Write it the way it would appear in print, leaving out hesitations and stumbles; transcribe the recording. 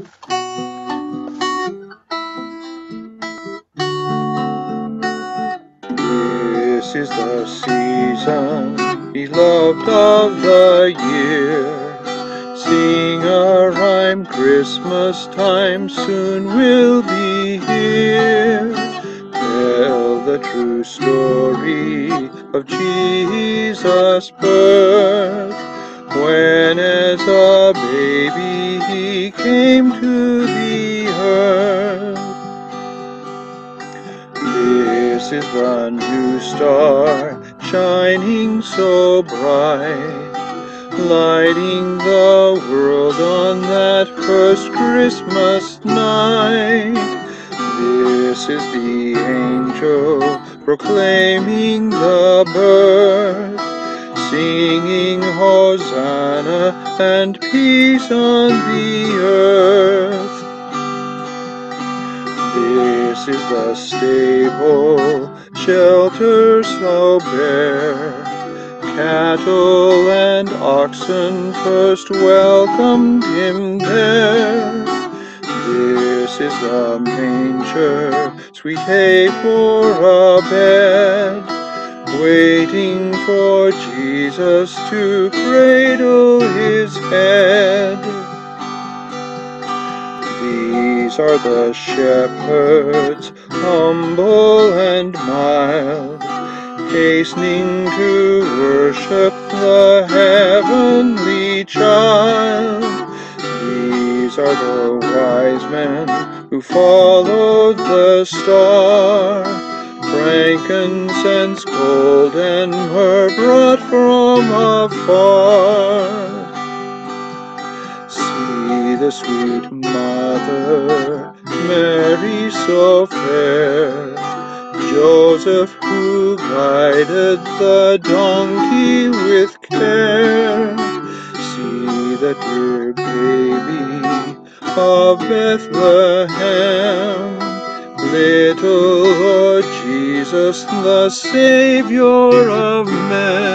This is the season, beloved of the year. Sing a rhyme, Christmas time soon will be here. Tell the true story of Jesus' birth, when as a baby he came to the earth. This is the new star, shining so bright, lighting the world on that first Christmas night. This is the angel proclaiming the birth, singing Hosanna and peace on the earth. This is the stable, shelter so bare, cattle and oxen first welcomed him there. This is the manger, sweet hay for a bed, waiting for Jesus to cradle his head. These are the shepherds, humble and mild, hastening to worship the heavenly child. These are the wise men who followed the star, frankincense, gold, and myrrh brought from afar. See the sweet mother, Mary so fair, Joseph who guided the donkey with care. See the dear baby of Bethlehem, little Lord Jesus, the Savior of men.